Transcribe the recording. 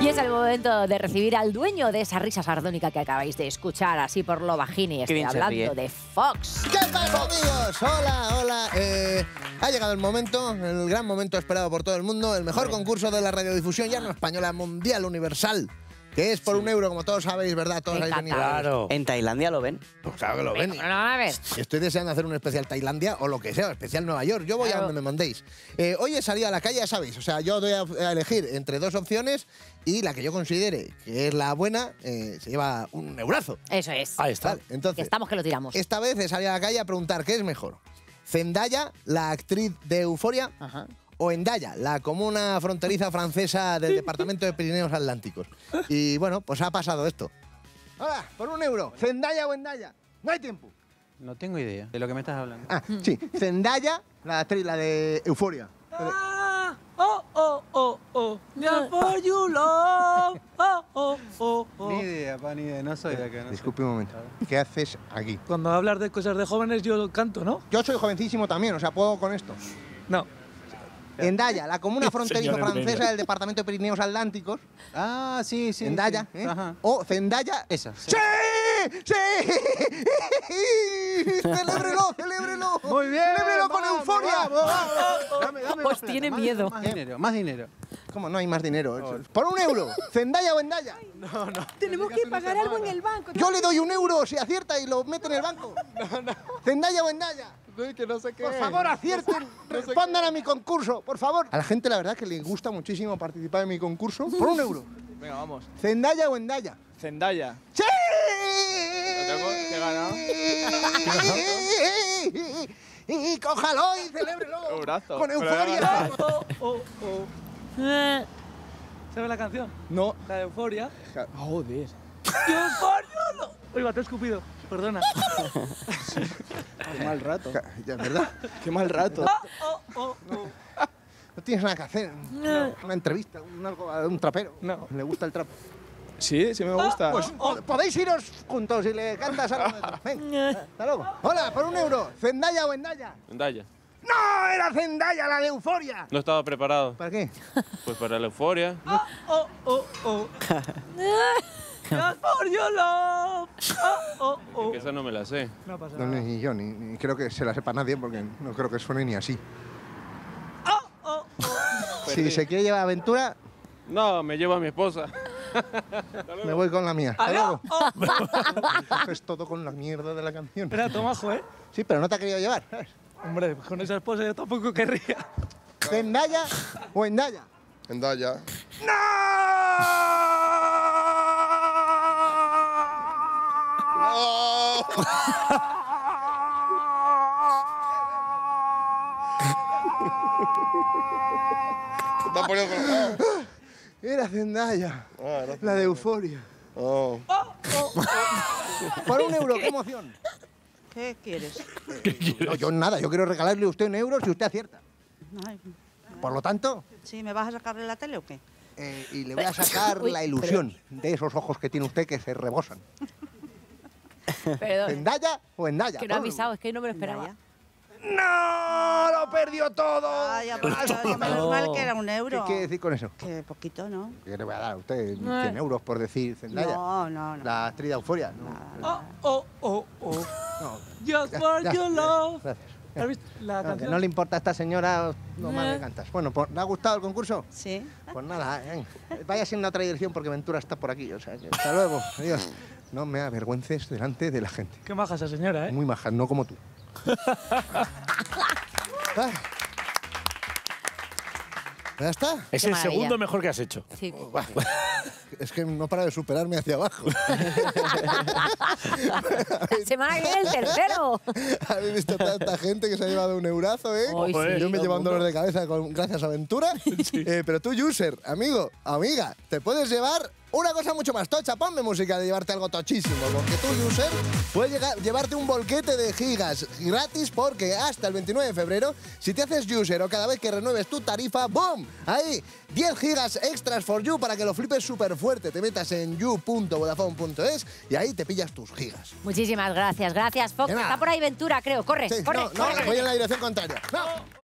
Y es el momento de recibir al dueño de esa risa sardónica que acabáis de escuchar, así por lo bajini. Estoy hablando de Fox. ¿Qué pasa, amigos? Hola, hola. Ha llegado el momento, el gran momento esperado por todo el mundo, el mejor concurso de la radiodifusión ya no española, mundial, universal. Que es por €1, como todos sabéis, ¿verdad? Todos habéis venido. Claro. ¿En Tailandia lo ven? Pues claro que lo ven. Bueno, a ver. Estoy deseando hacer un especial Tailandia o lo que sea, especial Nueva York. Yo voy a donde me mandéis. Hoy he salido a la calle, ya sabéis. O sea, yo doy a elegir entre dos opciones y la que yo considere que es la buena se lleva €1. Eso es. Ahí está. Vale, entonces, Que estamos que lo tiramos. esta vez he salido a la calle a preguntar qué es mejor. Zendaya, la actriz de Euphoria, Ajá. o Hendaya, la comuna fronteriza francesa del departamento de Pirineos Atlánticos. Y bueno, pues ha pasado esto. Hola, por €1. ¿Zendaya o Hendaya? No hay tiempo. No tengo idea de lo que me estás hablando. Ah, sí. Zendaya, la actriz, la de Euphoria. For you love. Ni idea, pa, ni idea. No soy de acá. No Disculpe un momento. ¿Qué haces aquí? Cuando hablas de cosas de jóvenes yo canto, ¿no? Yo soy jovencísimo también, o sea, puedo con esto. No. Hendaya, la comuna fronteriza Señor francesa Eugenia. del departamento de Pirineos Atlánticos. Ah, sí, sí. Hendaya, sí. ¿eh? Ajá. O Zendaya. Esa. Sí. ¡Sí! ¡Sí! ¡Celébrelo, celébrelo! Muy bien. ¡Celébrelo con vamos, euforia! Dame Pues más plata, tiene más- miedo. Más dinero, más dinero. ¿Cómo no hay más dinero? Por €1. ¿Zendaya o Hendaya? Tenemos que pagar algo en el banco. Yo le doy €1 si acierta y lo mete en el banco. ¿Zendaya o Hendaya? Que no sé qué. Por favor, acierten. Respondan a mi concurso, por favor. A la gente, la verdad, que le gusta muchísimo participar en mi concurso. Por €1. Venga, vamos. ¿Zendaya o Hendaya? Zendaya. ¡Sí! ¿Te he ganado? Y cójalo y celébrelo. Un brazo. Con Pero euforia. ¿Sabes la canción? No. La de Euforia. Joder. Oiga, te he escupido. Perdona. Qué mal rato. Ya, ¿verdad? Qué mal rato. No tienes nada que hacer. Una entrevista, un trapero. No. ¿Le gusta el trapo? Sí, sí me gusta. Pues podéis iros juntos y le cantas algo de trap. Venga, hasta luego. Hola, por €1. ¿Zendaya o Hendaya? Zendaya. ¡No! Era Zendaya, la de Euforia. No estaba preparado. ¿Para qué? Pues para la euforia. Just for your love. Que esa no me la sé. No pasa No, nada. ni yo, ni creo que se la sepa nadie porque no creo que suene ni así. Si se quiere llevar aventura, No, me lleva a mi esposa. me voy con la mía. Hasta Adiós. luego. Es todo con la mierda de la canción. Era tomajo, ¿eh? Sí, pero no te ha querido llevar, ¿sabes? Hombre, con esa esposa yo tampoco querría. ¿Zendaya o Hendaya? Hendaya. ¿Te estás poniendo colocado? Era Zendaya, Era la de Euforia. Oh. Por €1, qué emoción. ¿Qué quieres? No, yo nada, yo quiero regalarle a usted €1 si usted acierta. Ay, Por lo tanto, ¿sí me vas a sacarle la tele o qué? y le voy a sacar Uy, la ilusión de esos ojos que tiene usted que se rebosan. Perdón. ¿Zendaya o Hendaya? Que no he avisado, es que no me lo esperaba. ¡No! ¡Lo perdió todo! Vaya, menos mal que era ¿Qué €1. quiere decir con eso? Que poquito, ¿no? ¿Qué le voy a dar a usted? ¿100 € por decir Zendaya? No. La actriz de Euforia. No. No. Just Ya, for ya, your love. Gracias. ¿Has visto la No, que canción? no le importa a esta señora lo mal que cantas. Bueno, pues, ¿le ha gustado el concurso? Sí. Pues nada, vaya sin otra dirección porque Ventura está por aquí. O sea, que hasta luego. Adiós. No me avergüences delante de la gente. Qué maja esa señora, ¿eh? Muy maja, no como tú. Ay. ¿Ya está? Es Qué el maravilla. segundo mejor que has hecho. Sí. Es que no para de superarme hacia abajo. Semana que viene el tercero. ¿Habéis visto tanta gente que se ha llevado €1, eh? Ay, sí, Yo me todo llevo el un dolor de cabeza gracias a Aventura. Pero tú, user, amigo, amiga, te puedes llevar una cosa mucho más tocha. Ponme música de llevarte algo tochísimo, porque tú, user, puedes llevarte un bolquete de gigas gratis porque hasta el 29 de febrero, si te haces user o cada vez que renueves tu tarifa, ¡boom! Ahí, 10 gigas extras for you para que lo flipes súper fuerte. Te metas en you.vodafone.es y ahí te pillas tus gigas. Muchísimas gracias, Fox. De nada. Está por ahí Ventura, creo. Corre, Sí, corre. no, corre. voy en la dirección contraria. ¡No!